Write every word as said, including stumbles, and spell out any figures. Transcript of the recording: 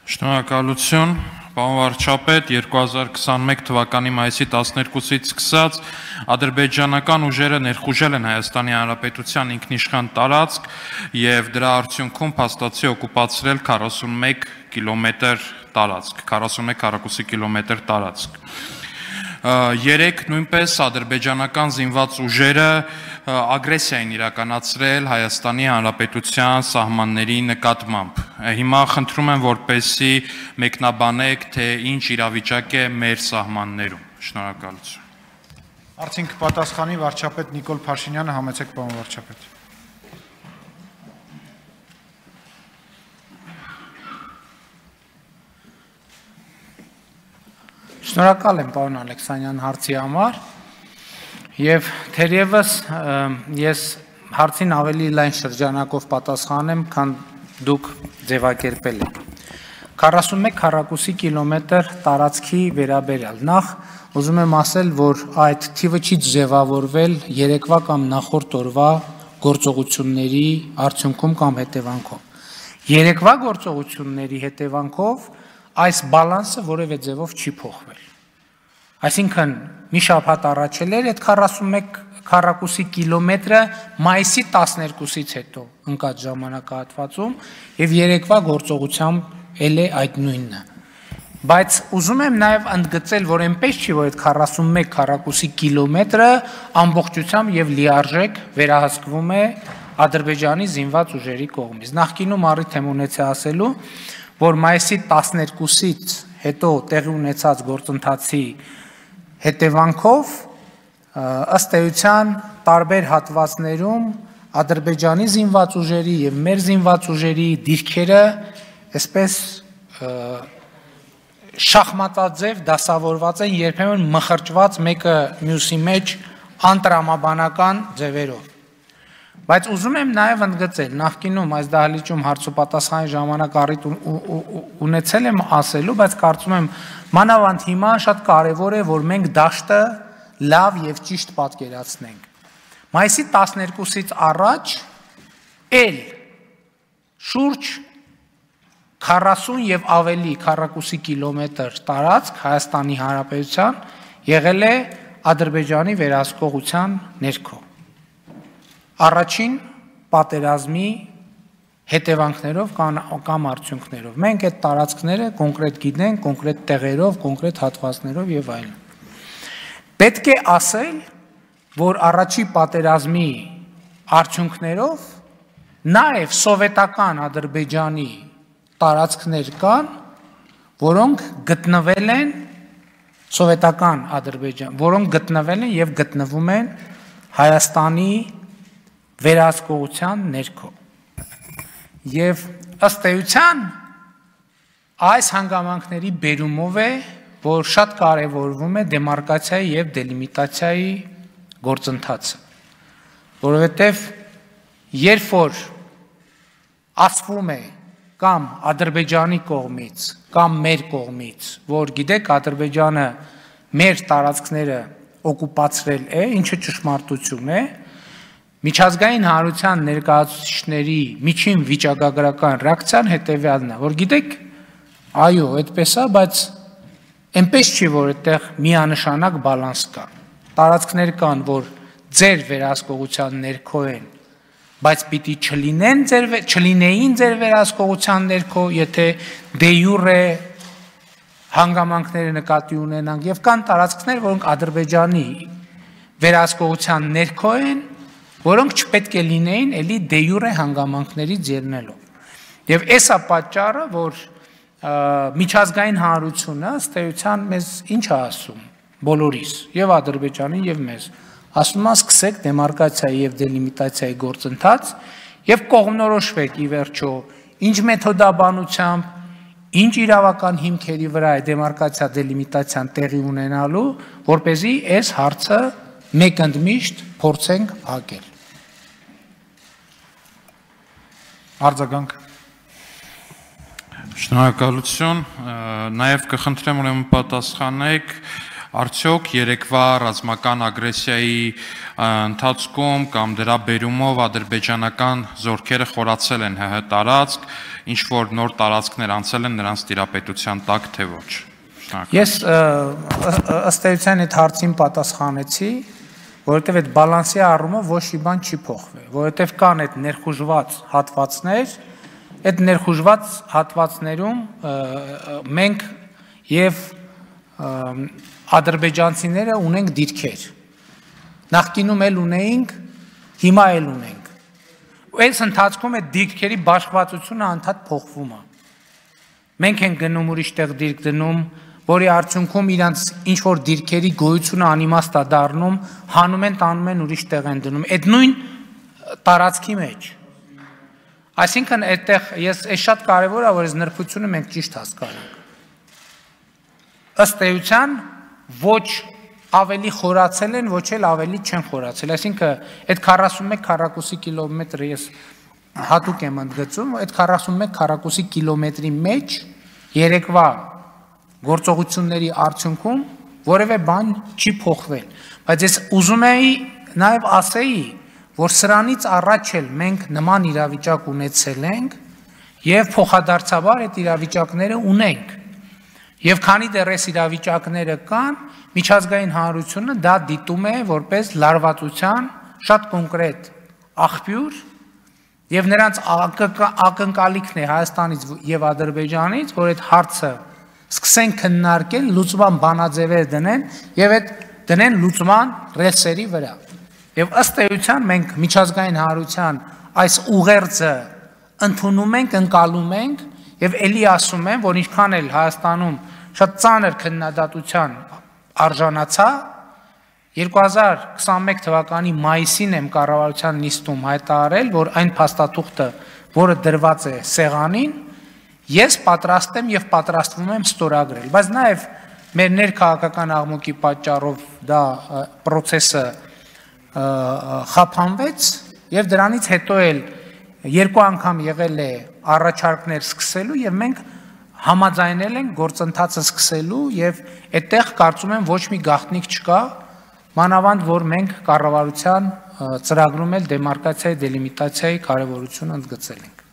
Շնորհակալություն, պարոն վարչապետ, երկու հազար քսաներկու թվականի մայիսի տասներկուսից սկսած ադրբեջանական ուժերը ներխուժել են Հայաստանի Հանրապետության ինքնիշխան տարածք եւ դրա արդյունքում փաստացի օկուպացրել քառասունմեկ կիլոմետր տարածք, քառասունմեկ քառակուսի կիլոմետր տարածք։ Երեք նույնպես ադրբեջանական զինված ուժերը ագրեսիա են իրականացրել Հայաստանի Հանրապետության սահմանների նկատմամբ։ Հիմա խնդրում եմ, որպեսզի մեկնաբանեք, թե ինչ իրավիճակ է մեր սահմաններում։ Շնորհակալություն։ Արդյունք պատասխանի վարչապետ Նիկոլ Փաշինյանը, համեցեք պարոն վարչապետ։ Շնորհակալ եմ պարոն Ալեքսանյան հարցի համար եւ թերևս ես հարցին ավելի լայն շրջանակով պատասխանեմ, քան դուք ձևակերպել եք։ քառասունմեկ քառակուսի կիլոմետր տարածքի վերաբերյալ նախ ուզում եմ ասել, որ այդ թիվը չի ձևավորվել երեկվա կամ նախորդ օրվա գործողությունների արդյունքում կամ հետևանքով։ Երեկվա գործողությունների հետևանքով այս բալանսը որևէ ձևով չի փոխվել։ Այսինքն մի շաբաթ առաջ էր այդ քառասունմեկ քառակուսի կիլոմետրը մայիսի տասներկուսից հետո ընկած ժամանակահատվածում եւ երեկվա գործողությամբ էլ է այդ նույնը։ Բայց ուզում եմ նաեւ ընդգծել, որ այնպես չի, որ այդ քառասունմեկ քառակուսի կիլոմետրը ամբողջությամբ եւ լիարժեք վերահսկվում է Ադրբեջանի զինված ուժերի կողմից։ Նախկինում առիթ եմ ունեցել ասելու, որ մայիսի տասներկուսից հետո տեղի ունեցած գործընթացի հետևանքով ըստ էության տարբեր հատվածներում Ադրբեջանի զինված ուժերի եւ մեր զինված ուժերի դիրքերը այսպես շախմատաձև դասավորված են, երբեմն մխրճված մեկը մյուսի մեջ անտրամաբանական ձևերով։ Բայց ուզում եմ նաև ընդգծել, նախկինում այս դահլիճում հարցու պատասխանի ժամանակ առիթ ունեցել եմ ասելու, բայց կարծում եմ մանավանդ հիմա շատ կարևոր է, որ մենք դաշտը լավ եւ ճիշտ պատկերացնենք։ Մայիսի տասներկուսից առաջ էլ շուրջ քառասուն եւ ավելի քառակուսի կիլոմետր տարածք Հայաստանի Հանրապետության եղել է Ադրբեջանի վերահսկողության ներքո։ Առաջին պատերազմի հետևանքներով կամ արդյունքներով։ Մենք այդ տարածքները կոնկրետ գիտենք, կոնկրետ տեղերով, կոնկրետ հատվածներով եւ այլն։ Պետք է ասել, որ առաջի պատերազմի արդյունքներով նաեւ սովետական Ադրբեջանի տարածքներ կան, որոնք գտնվել են սովետական Ադրբեջան, որոնք գտնվել են եւ գտնվում են Հայաստանի վերահսկողության ներքո։ Եվ ըստ էության այս հանգամանքների բերումով է, որ շատ կարևորվում է դեմարկացիայի եւ դելիմիտացիայի գործընթացը, որովհետեւ երբ որ ասվում է կամ Ադրբեջանի կողմից, կամ մեր կողմից, որ գիտեք Ադրբեջանը մեր տարածքները օկուպացրել է, ինչը ճշմարտություն է, միջազգային հանրության ներկայացուցիչների միջին վիճակագրական ռեակցիան հետևյալն է, որ գիտեք, այո, այդպես է, բայց այնպես չի, որ այդտեղ միանշանակ բալանս կա։ Տարածքներ կան, որ ձեր վերահսկողության ներքո են, բայց պիտի չլինեն ձեր չլինեին ձեր վերահսկողության ներքո, եթե դե յուրե հանգամանքները նկատի ունենանք, եւ կան տարածքներ, որոնք Ադրբեջանի վերահսկողության ներքո են, որոնք չպետք է լինեին էլի դե յուրե հանգամանքներից ելնելով։ Եվ էս է պատճառը, որ միջազգային հանրությունը ըստ էության մեզ ինչ է ասում, բոլորիս, եւ Ադրբեջանին եւ մեզ, ասում է սկսեք դեմարկացիայի եւ դելիմիտացիայի գործընթաց եւ կողմնորոշվեք ի վերջո ինչ մեթոդաբանությամբ, ինչ իրավական հիմքերի վրա է դեմարկացիա դելիմիտացիան տեղի ունենալու, որպեսզի այս հարցը մեկ ընդմիշտ փորձենք փակել։ Արձագանք։ Շնորհակալություն, նաև կխնդրեմ ուրեմն պատասխանեք Արդյոք երեկվա ռազմական ագրեսիայի ընթացքում կամ դրա բերումով ադրբեջանական զորքերը խորացել են ՀՀ տարածք, ինչ որ նոր տարածքներ անցել են նրանց տիրապետության տակ, թե ոչ։ Ես ըստ էության այդ հարցին պատասխանեցի, որովհետև այդ բալանսի առումով ոչ մի բան չի փոխվել, որովհետև կան այդ ներխուժված հատվածներ, այդ ներխուժված հատվածներում մենք եւ ադրբեջանցիները ունենք դիրքեր, նախկինում էլ ունեինք, հիմա էլ ունենք, այս ընթացքում այդ դիրքերի բաշխվածությունը անդադ փոխվում է, մենք ենք գնում ուրիշ տեղ դիրք դնում, որի արդյունքում իրանց ինչ-որ դիրքերի գոյությունը անիմաստ է դառնում, հանում են, տանում են ուրիշ տեղ են դնում, այդ նույն տարածքի մեջ, այսինքն այդտեղ ես այս շատ կարևոր է, որ այս նրբությունը մենք ճիշտ հասկանանք, ըստ էության ոչ ավելի խորացել են, ոչ էլ ավելի չեն խորացել, այսինքն այդ քառասունմեկ քառակուսի կիլոմետր ես հատուկ եմ ընդգծում, այդ քառասունմեկ քառակուսի կիլոմետրի մեջ երեկվա գործողությունների արդյունքում որևէ բան չի փոխվել, բայց ես ուզում էի նաև ասեի, որ սրանից առաջ էլ մենք նման իրավիճակ ունեցել ենք եւ փոխադարձաբար այդ իրավիճակները ունենք։ Եվ քանի դեռ այս իրավիճակները կան, միջազգային հանրությունը դա դիտում է որպես լարվածության շատ կոնկրետ աղբյուր եւ նրանց ակնկալիքն է Հայաստանից եւ Ադրբեջանից, որ այդ հարցը սկսեն քննարկել, լուծման բանաձևեր դնեն եւ այդ դնեն լուծման ռելսերի վրա։ Եվ ըստ էության մենք միջազգային հանրության այս ուղերձը ընդունում ենք, ընկալում ենք եւ ելի ասում եմ, որ ինչքան էլ Հայաստանում շատ ծանր քննադատության արժանացա, երկու հազար քսանմեկ թվականի մայիսին եմ կառավարության նիստում հայտարարել, որ այն փաստաթուղթը, որը դրված է սեղանին, ես պատրաստ եմ եւ պատրաստվում եմ ստորագրել, բայց նաեւ մեր ներքաղաքական աղմուկի պատճառով դա process-ը խափանվեց եւ դրանից հետո էլ երկու անգամ եղել է առաջարկներ սկսելու եւ մենք համաձայնել ենք գործընթացը սկսելու եւ այդտեղ կարծում եմ ոչ մի գաղտնիք չկա, մանավանդ որ մենք կառավարության ծրագրում էլ դեմարկացիայի դելիմիտացիայի կարեւորությունը ընդգծել ենք։